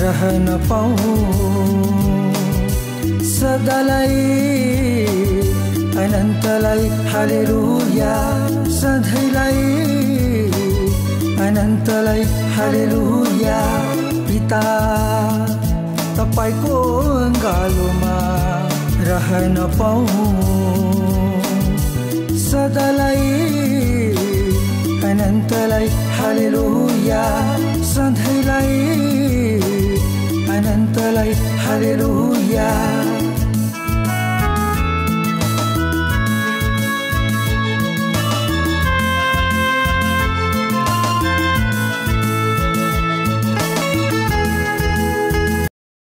रहन पाऊँ सदालाई अनन्तलाई हालेलुया सधैँलाई अनन्तलाई हालेलुया पिता तपाईको गालोमा रहन पाऊँ सदालाई अनन्तलाई हालेलुया सधैँलाई अनन्तलाई हालेलुया